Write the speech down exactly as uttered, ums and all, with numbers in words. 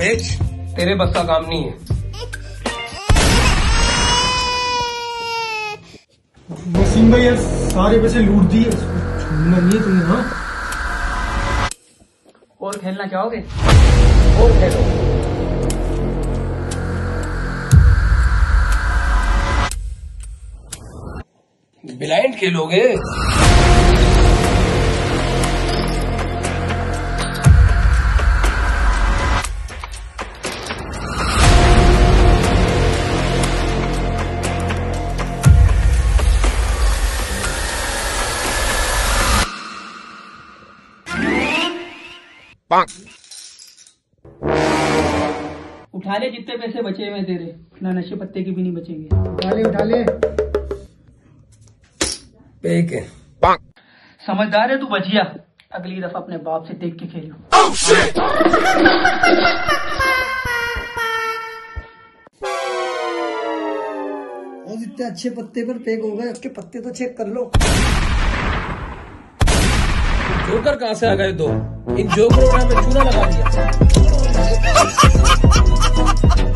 बेच, तेरे बस का काम नहीं है। वसीम भाई यार सारे पैसे लूट दिए, छोड़ना नहीं है तुमने। हाँ और खेलना चाहोगे? और खेलो। ब्लाइंड खेलोगे? उठा ले जितने पैसे बचे हुए तेरे, ना नशे पत्ते के भी नहीं बचेंगे। उठा ले उठा ले। पे के समझदार है तू बचिया, अगली दफा अपने बाप से देख के खेलो। और इतने अच्छे पत्ते पर पेक हो गए, उसके पत्ते तो चेक कर लो। जोकर कहाँ से आ गए दो? इन जोकरों ने हमें चूना लगा दिया।